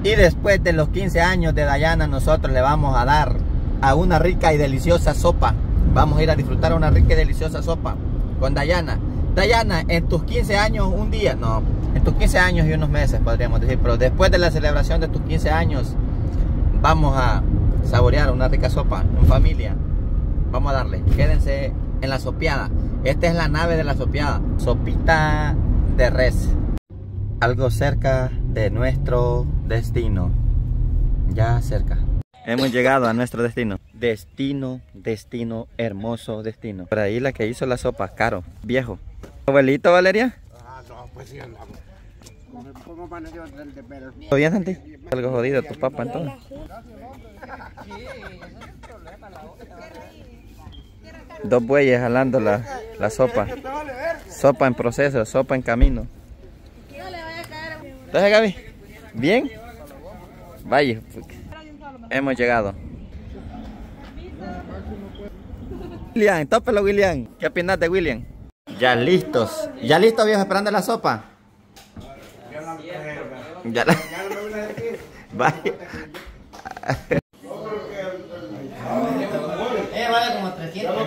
Y después de los 15 años de Dayana, nosotros le vamos a dar a una rica y deliciosa sopa. Vamos a ir a disfrutar una rica y deliciosa sopa con Dayana. Dayana, en tus 15 años, un día, no, en tus 15 años y unos meses podríamos decir, pero después de la celebración de tus 15 años, vamos a saborear una rica sopa en familia. Vamos a darle, quédense en la sopeada. Esta es la nave de la sopeada. Sopita de res. Algo cerca de nuestro destino. Ya cerca. Hemos llegado a nuestro destino. Destino, hermoso destino. Por ahí la que hizo la sopa, Caro, viejo. ¿Abuelito, Valeria? Ah, no, pues sí andamos. ¿Cómo amaneció de pelo? ¿Todo bien, Santi? Algo jodido tu papá entonces. Dos bueyes jalando la sopa. Sopa en proceso, sopa en camino. Entonces, Gaby, ¿bien? Vaya, hemos llegado. William, tópelo, William. ¿Qué opinas de William? Ya listos. ¿Ya listo, viejo, esperando la sopa? Ya la... Vaya. Vale como 300.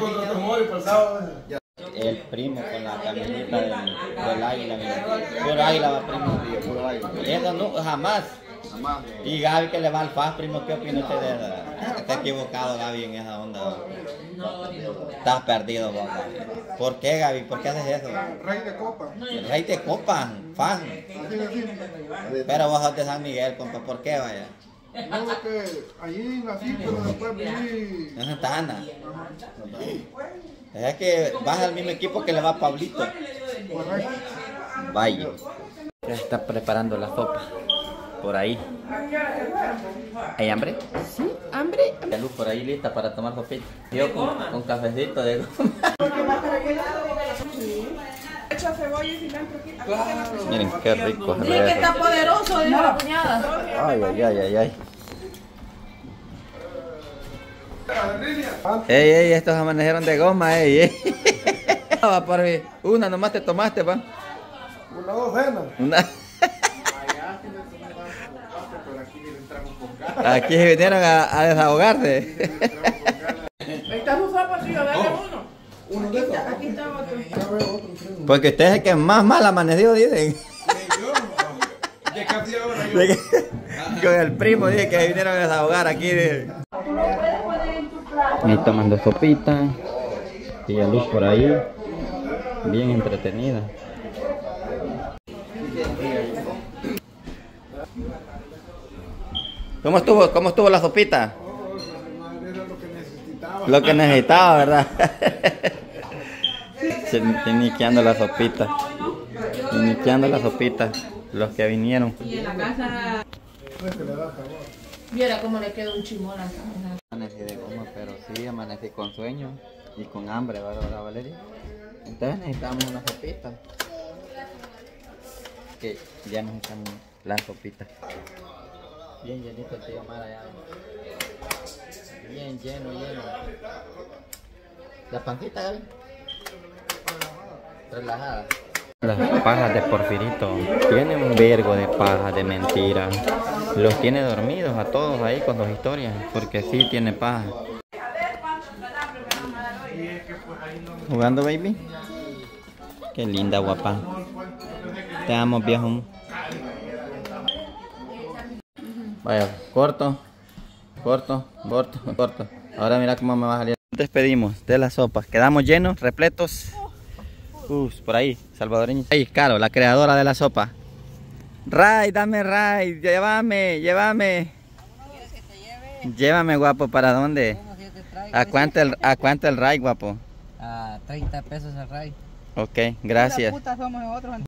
El primo con la camioneta del águila, puro águila va, primo. Eso no, jamás. Y Gaby que le va al FAS, primo, ¿qué opina usted de eso? Está equivocado, Gaby, en esa onda. Estás perdido, vos, Gaby. ¿Por qué, Gaby? ¿Por qué haces eso? Rey de copa. El rey de copa, FAS. Pero vos sos de San Miguel, compa, ¿por qué, vaya? No, que allí nací, pero después viví. En Santa Ana. Es que vas al mismo equipo que le va a Pablito. Vaya. Ya está preparando la sopa. Por ahí. ¿Hay hambre? Sí, hambre. La luz por ahí lista para tomar sopita. Yo con cafecito de goma. Miren qué rico. Sí, que está poderoso, dijo la cuñada. Ay. Ey, estos amanecieron de goma, ey. Va por ahí. Una nomás te tomaste, va. Una docena. Una. Aquí vinieron a desahogarse. Está su sopa, tío, dale uno. Aquí está otro. Porque usted es el que más mal amaneció, dicen. Con el primo, dice que vinieron a desahogar aquí. Ahí tomando sopita. Y la luz por ahí. Bien entretenida. ¿Cómo estuvo la sopita? Lo que necesitaba, ¿verdad? Se iniqueando la sopita. Iniqueando la sopita. Los que vinieron. Y en la casa. Viera cómo le quedó un chimón acá. Amanecí de goma, pero sí amanecí con sueño y con hambre, ¿verdad, Valeria? Entonces necesitamos una sopita. Que ya necesitamos la sopita. Bien llenito el tío Mara ya. Bien lleno. ¿La pancita, Gaby? Relajada. Las pajas de Porfirito. Tiene un vergo de pajas de mentira. Los tiene dormidos a todos ahí con sus historias. Porque sí tiene paja. ¿Jugando, baby? Qué linda, guapa. Te amo, viejo. Vaya, corto. Ahora mira cómo me va a salir. Despedimos de las sopas. Quedamos llenos, repletos. Por ahí, salvadoreño. Ahí, Caro, la creadora de la sopa. Ray, dame Ray, llévame. ¿Quieres que te lleve? Llévame, guapo, ¿para dónde? ¿Cómo si yo te traigo? ¿A cuánto el Ray, guapo? A 30 pesos el ray. Ok, gracias. Puta somos nosotros.